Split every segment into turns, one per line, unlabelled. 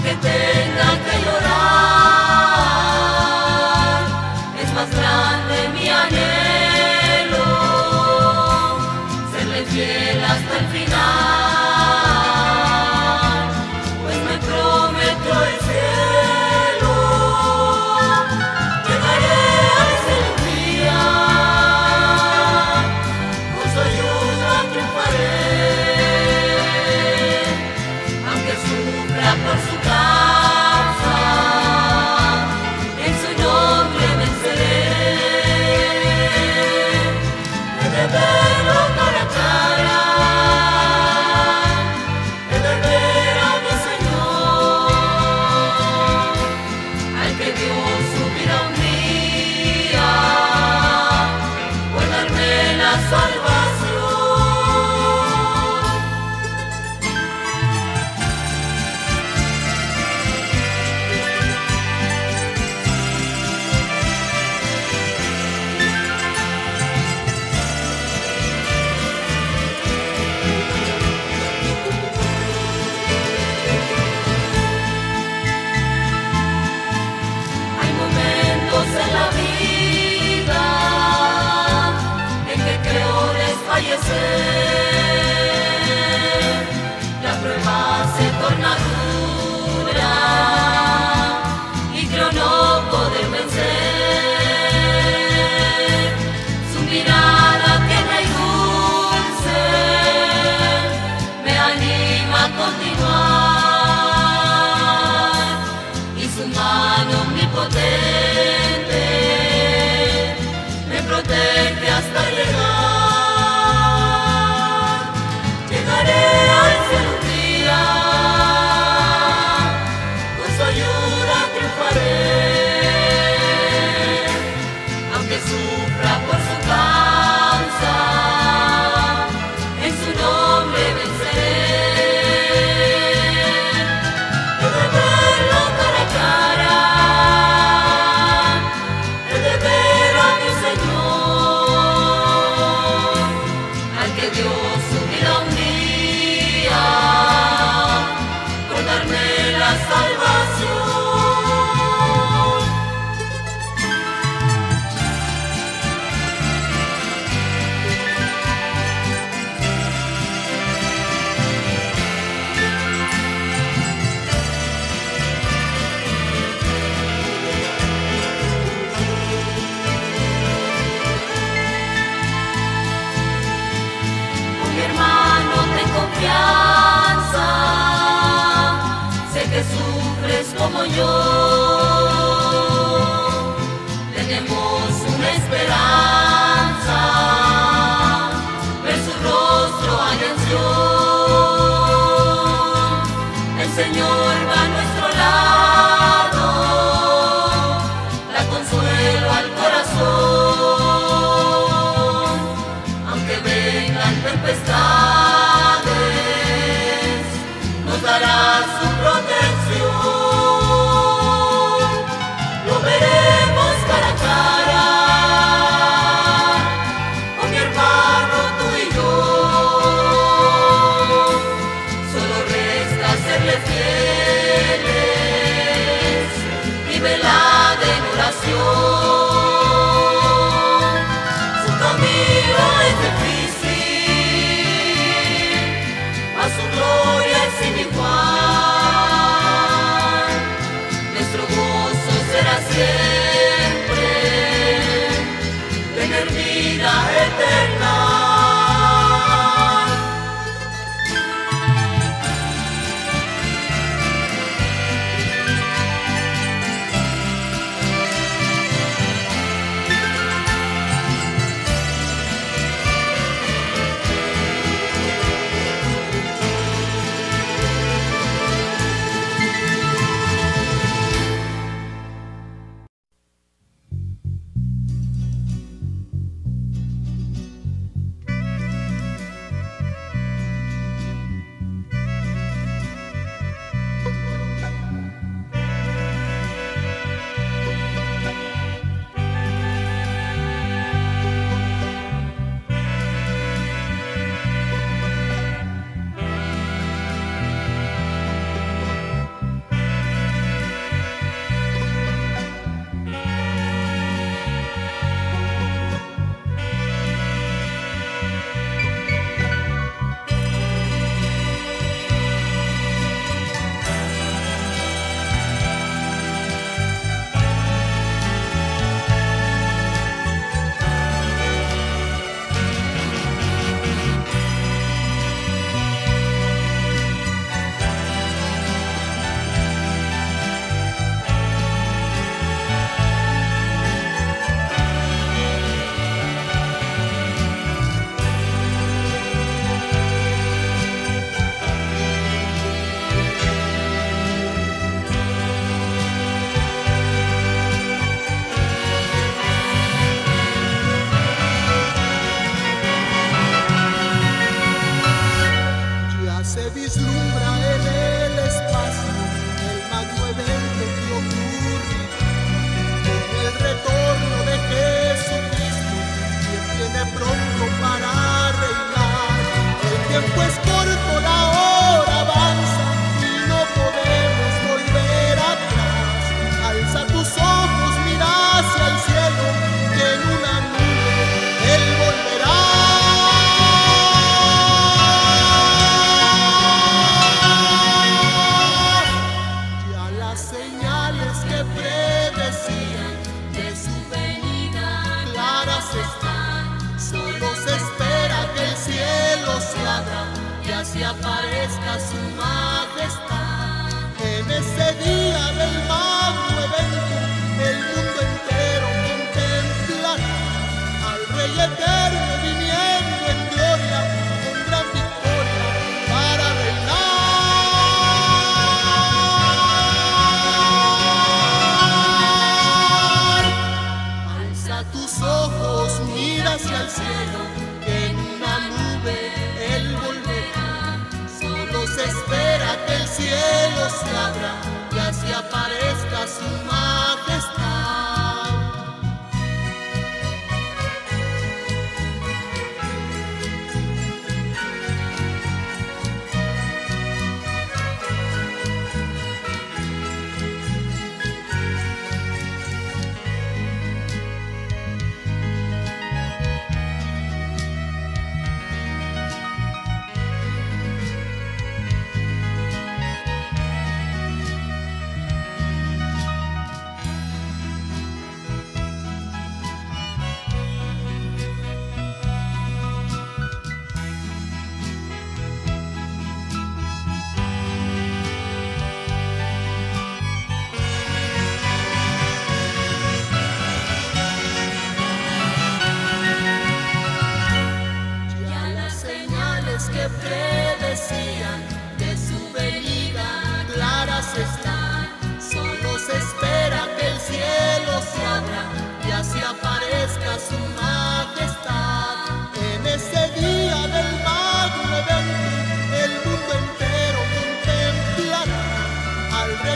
aunque tenga que llorar, es más grande mi anhelo, serle fiel hasta el final, pues me prometió el cielo. Llegaré al cielo un día, con su ayuda triunfaré, aunque sufra por su causa, en su nombre venceré. He de verlo cara a cara, he de ver a mi Señor, al que dio su vida un día por darme la salvación. Hay momentos en la vida en que creo desfallecer, la prueba se torna dura y creo no poder vencer. Su mirada tierna y dulce me anima a continuar, y su mano omnipotente me protege hasta llegar. Llegaré al cielo un día, con su ayuda triunfaré, aunque sufra por su causa, en su nombre venceré. He de verlo cara a cara, he de ver a mi Señor, al que dio su vida un día por darme la salvación. Con mi hermano ten confianza, sé que sufres como yo. Tenemos una esperanza, ver su rostro allá en Sion. El Señor va a nuestro lado, da consuelo al corazón, aunque vengan tempestades, nos dará su protección. Lo veremos cara a cara, con mi hermano tú y yo. Solo resta serle fieles y velar en oración. Su camino es difícil, mas su gloria es sin igual.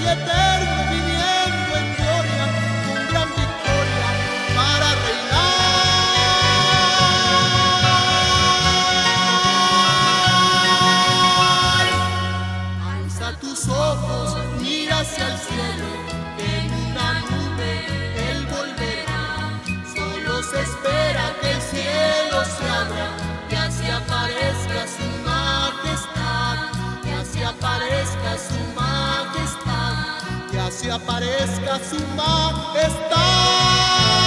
eterno, viniendo en gloria, con gran victoria para reinar. Alza tus ojos, mira hacia el cielo, en una nube Él volverá. Solo se espera que el cielo se abra y así aparezca su majestad, y así aparezca su majestad, y así aparezca su majestad.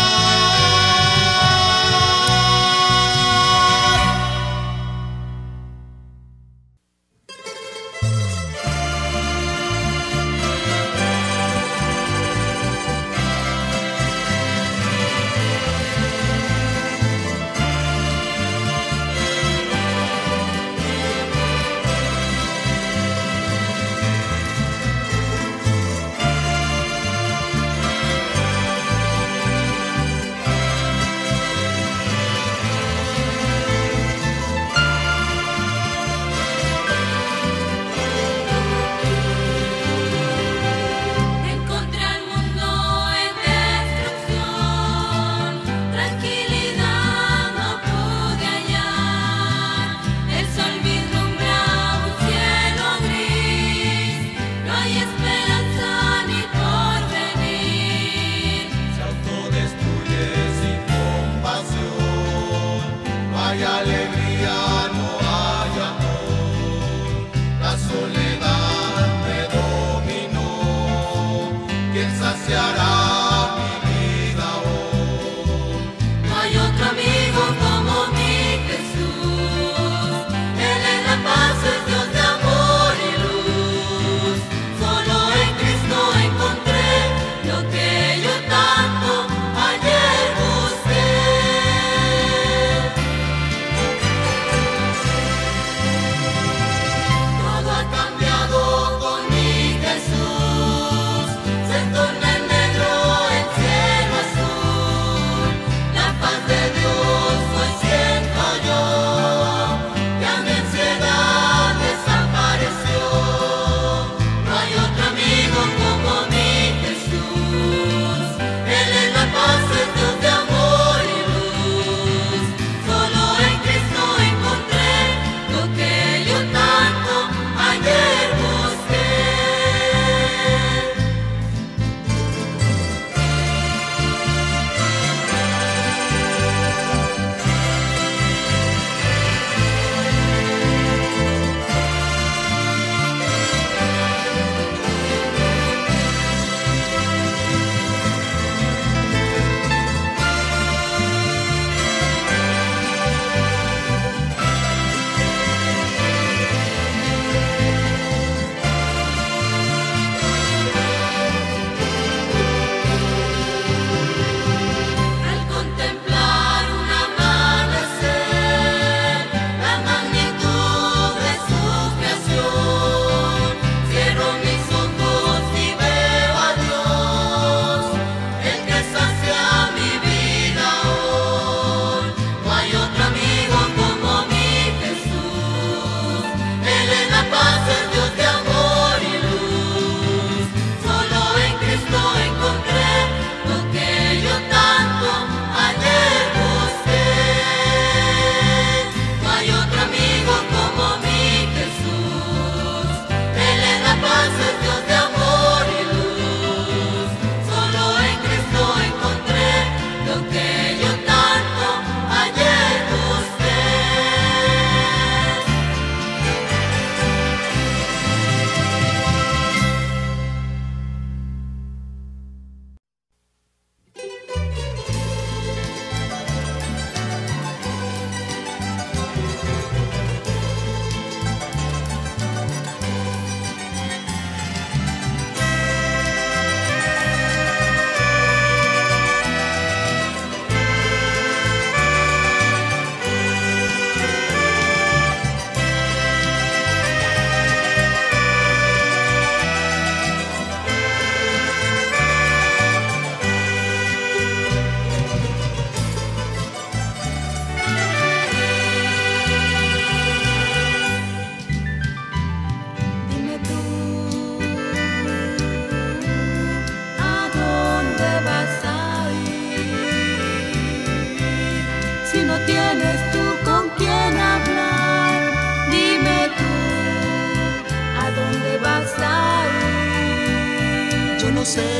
sé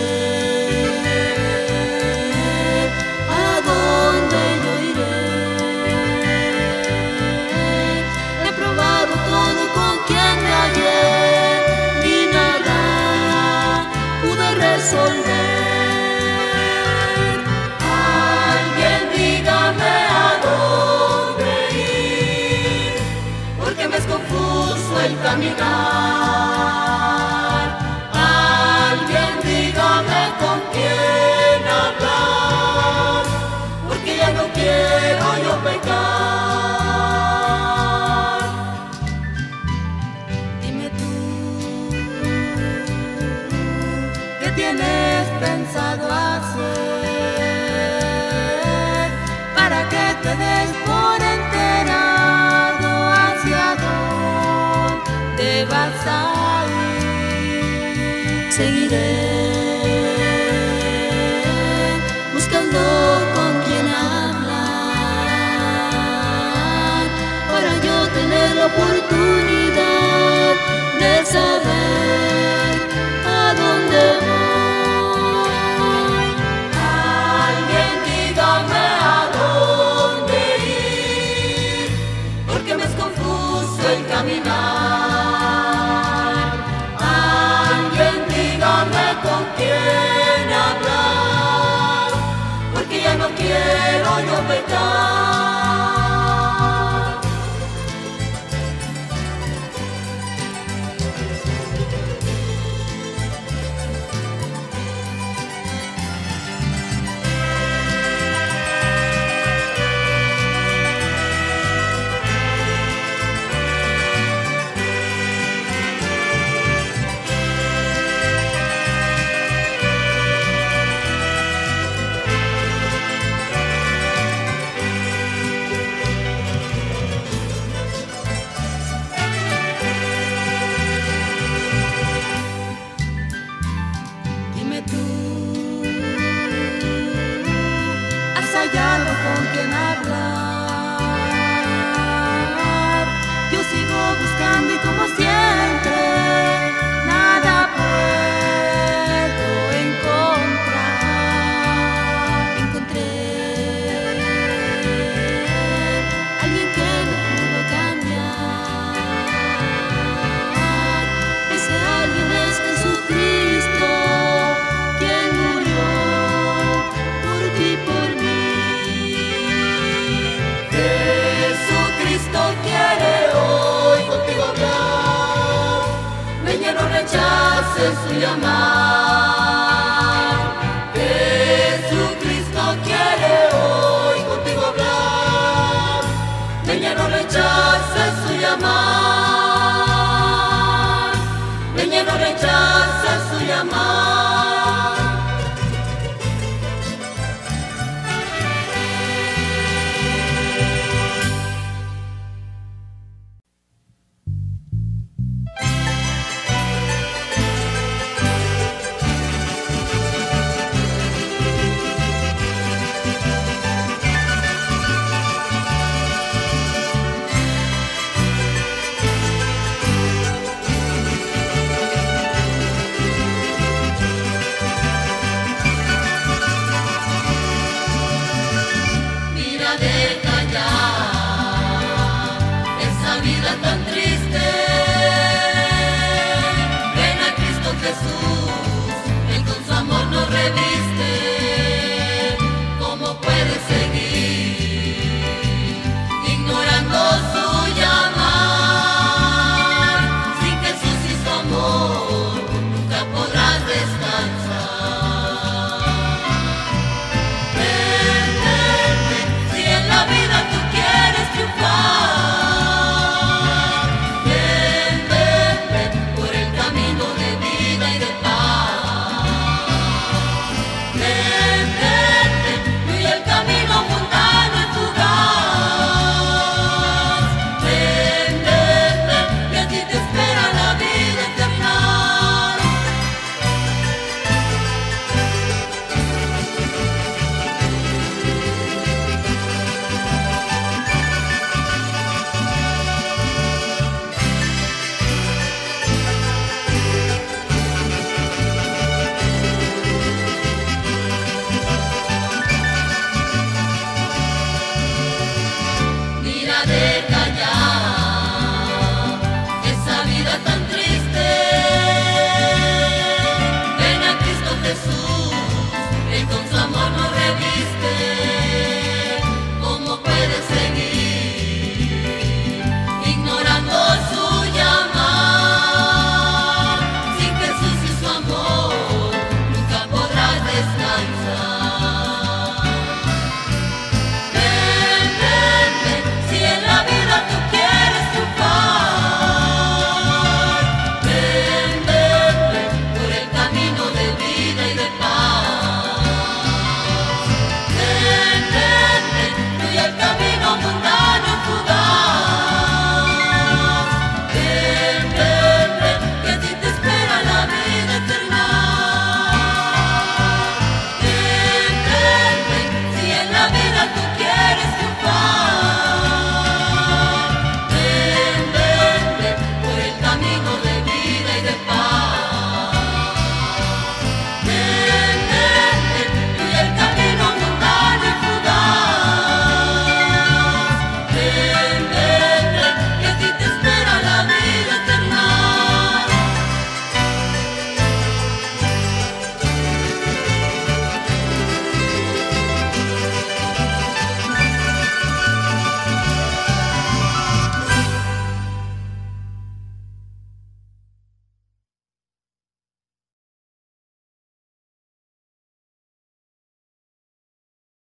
a dónde yo iré. He probado todo con quien me hallé, ni nada pude resolver.
Alguien dígame a dónde ir, porque me es confuso el caminar. Alguien dígame con quién hablar, porque ya no quiero yo pecar.
Dime tú, ¿qué tienes pensado hacer para que te des por enterado hacia dónde vas a ir? Seguiré buscando con quien hablar para yo tener la oportunidad de saber a dónde voy.
Alguien dígame a dónde ir, porque me es confuso el caminar. Alguien dígame con quién hablar, porque ya no quiero yo pecar.
Dime tú, ¿has hallado con quien hablar? Yo sigo buscando y como siempre nada puedo encontrar. Encontré alguien que me pudo cambiar. Ese alguien es Jesucristo, quien murió por ti y por mí.
Jesucristo quiere hoy contigo hablar, ven ya no rechaces su llamar. Jesucristo quiere hoy contigo hablar, ven ya no rechaces su llamar. Ven ya no rechaces su llamar.